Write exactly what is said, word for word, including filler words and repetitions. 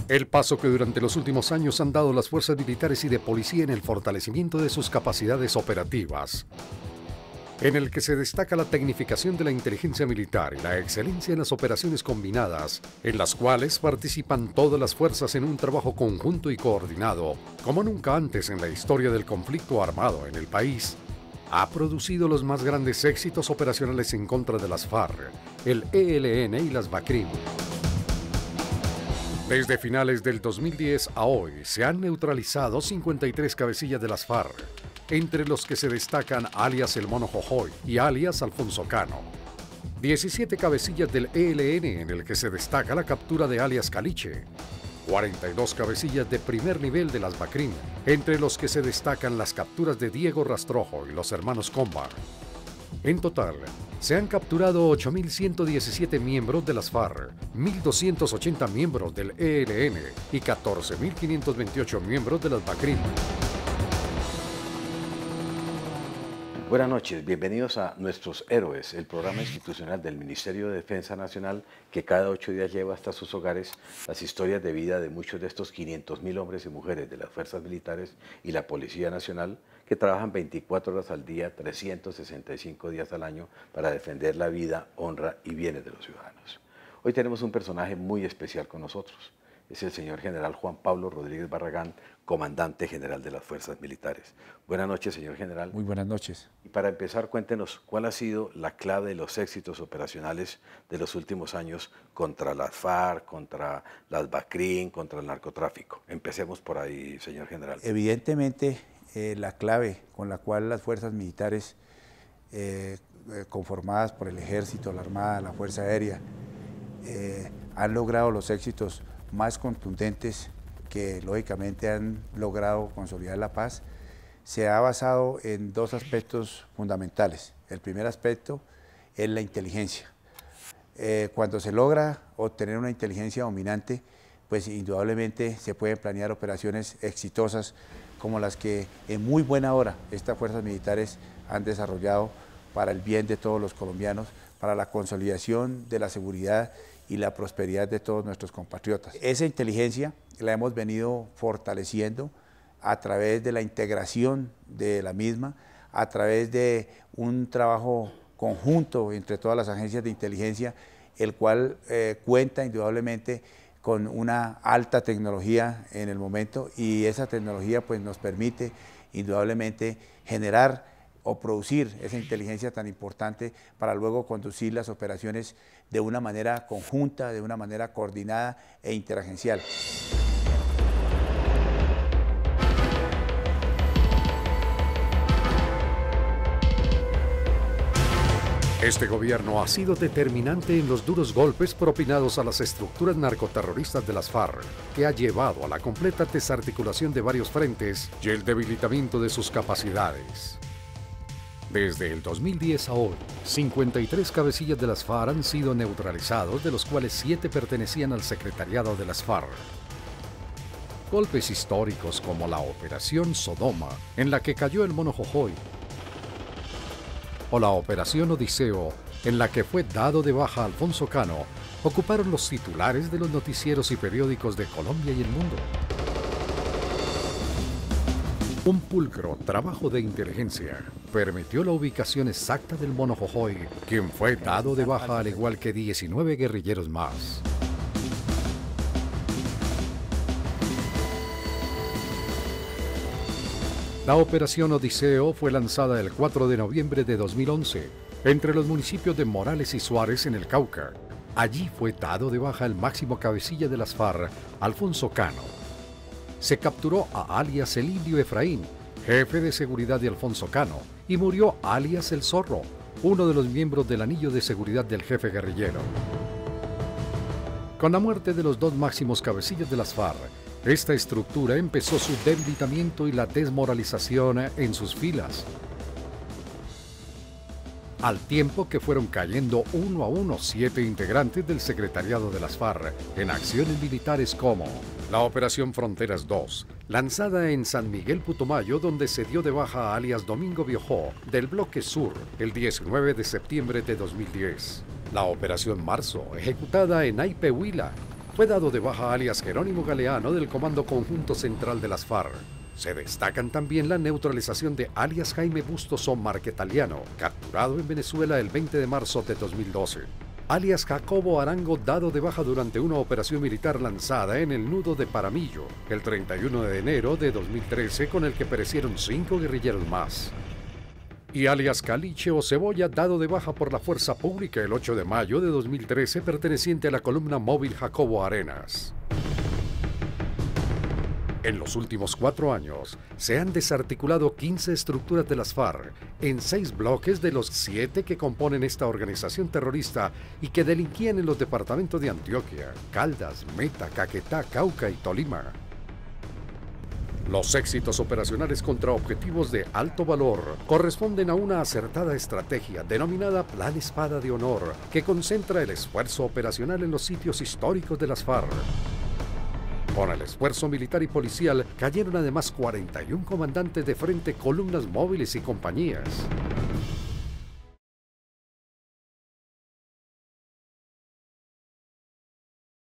El paso que durante los últimos años han dado las fuerzas militares y de policía en el fortalecimiento de sus capacidades operativas, en el que se destaca la tecnificación de la inteligencia militar y la excelencia en las operaciones combinadas, en las cuales participan todas las fuerzas en un trabajo conjunto y coordinado, como nunca antes en la historia del conflicto armado en el país, ha producido los más grandes éxitos operacionales en contra de las FARC, el E L N y las BACRIM. Desde finales del dos mil diez a hoy se han neutralizado cincuenta y tres cabecillas de las FARC, entre los que se destacan alias El Mono Jojoy y alias Alfonso Cano. diecisiete cabecillas del E L N, en el que se destaca la captura de alias Caliche. cuarenta y dos cabecillas de primer nivel de las BACRIM, entre los que se destacan las capturas de Diego Rastrojo y los hermanos Combar. En total, se han capturado ocho mil ciento diecisiete miembros de las FARC, mil doscientos ochenta miembros del E L N y catorce mil quinientos veintiocho miembros de las BACRIM. Buenas noches, bienvenidos a Nuestros Héroes, el programa institucional del Ministerio de Defensa Nacional que cada ocho días lleva hasta sus hogares las historias de vida de muchos de estos quinientos mil hombres y mujeres de las fuerzas militares y la Policía Nacional que trabajan veinticuatro horas al día, trescientos sesenta y cinco días al año para defender la vida, honra y bienes de los ciudadanos. Hoy tenemos un personaje muy especial con nosotros. Es el señor general Juan Pablo Rodríguez Barragán, comandante general de las Fuerzas Militares. Buenas noches, señor general. Muy buenas noches. Y para empezar, cuéntenos, ¿cuál ha sido la clave de los éxitos operacionales de los últimos años contra las FARC, contra las BACRIM, contra el narcotráfico? Empecemos por ahí, señor general. Evidentemente, eh, la clave con la cual las fuerzas militares, eh, eh, conformadas por el Ejército, la Armada, la Fuerza Aérea, eh, han logrado los éxitos más contundentes que lógicamente han logrado consolidar la paz, se ha basado en dos aspectos fundamentales. El primer aspecto es la inteligencia. Eh, cuando se logra obtener una inteligencia dominante, pues indudablemente se pueden planear operaciones exitosas como las que en muy buena hora estas fuerzas militares han desarrollado para el bien de todos los colombianos, para la consolidación de la seguridad y la prosperidad de todos nuestros compatriotas. Esa inteligencia la hemos venido fortaleciendo a través de la integración de la misma, a través de un trabajo conjunto entre todas las agencias de inteligencia, el cual eh, cuenta indudablemente con una alta tecnología en el momento, y esa tecnología pues nos permite indudablemente generar o producir esa inteligencia tan importante para luego conducir las operaciones de una manera conjunta, de una manera coordinada e interagencial. Este gobierno ha sido determinante en los duros golpes propinados a las estructuras narcoterroristas de las FARC, que ha llevado a la completa desarticulación de varios frentes y el debilitamiento de sus capacidades. Desde el dos mil diez a hoy, cincuenta y tres cabecillas de las FARC han sido neutralizados, de los cuales siete pertenecían al secretariado de las FARC. Golpes históricos como la Operación Sodoma, en la que cayó el Mono Jojoy, o la Operación Odiseo, en la que fue dado de baja Alfonso Cano, ocuparon los titulares de los noticieros y periódicos de Colombia y el mundo. Un pulcro trabajo de inteligencia permitió la ubicación exacta del Mono Jojoy, quien fue dado de baja al igual que diecinueve guerrilleros más. La Operación Odiseo fue lanzada el cuatro de noviembre de dos mil once, entre los municipios de Morales y Suárez en el Cauca. Allí fue dado de baja el máximo cabecilla de las FARC, Alfonso Cano. Se capturó a alias el Indio Efraín, jefe de seguridad de Alfonso Cano, y murió alias el Zorro, uno de los miembros del anillo de seguridad del jefe guerrillero. Con la muerte de los dos máximos cabecillas de las FARC, esta estructura empezó su debilitamiento y la desmoralización en sus filas, al tiempo que fueron cayendo uno a uno siete integrantes del secretariado de las FARC en acciones militares como la Operación Fronteras dos, lanzada en San Miguel Putumayo, donde se dio de baja a alias Domingo Biojó del Bloque Sur el diecinueve de septiembre de dos mil diez. La Operación Marzo, ejecutada en Aipe, Huila, fue dado de baja alias Jerónimo Galeano del Comando Conjunto Central de las FARC. Se destacan también la neutralización de alias Jaime Bustos Marquetaliano, capturado en Venezuela el veinte de marzo de dos mil doce. Alias Jacobo Arango, dado de baja durante una operación militar lanzada en el nudo de Paramillo, el treinta y uno de enero de dos mil trece, con el que perecieron cinco guerrilleros más. Y alias Caliche o Cebolla, dado de baja por la Fuerza Pública el ocho de mayo de dos mil trece, perteneciente a la columna móvil Jacobo Arenas. En los últimos cuatro años, se han desarticulado quince estructuras de las FARC en seis bloques de los siete que componen esta organización terrorista y que delinquían en los departamentos de Antioquia, Caldas, Meta, Caquetá, Cauca y Tolima. Los éxitos operacionales contra objetivos de alto valor corresponden a una acertada estrategia denominada Plan Espada de Honor, que concentra el esfuerzo operacional en los sitios históricos de las FARC. Con el esfuerzo militar y policial cayeron además cuarenta y un comandantes de frente, columnas móviles y compañías.